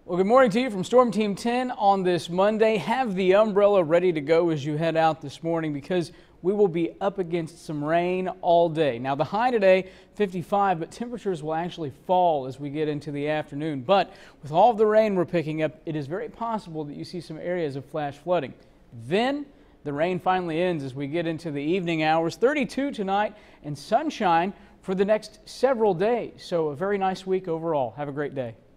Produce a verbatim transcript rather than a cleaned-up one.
Well, good morning to you from Storm Team ten on this Monday. Have the umbrella ready to go as you head out this morning because we will be up against some rain all day. Now, the high today, fifty-five, but temperatures will actually fall as we get into the afternoon. But with all of the rain we're picking up, it is very possible that you see some areas of flash flooding. Then the rain finally ends as we get into the evening hours. thirty-two tonight and sunshine for the next several days. So a very nice week overall. Have a great day.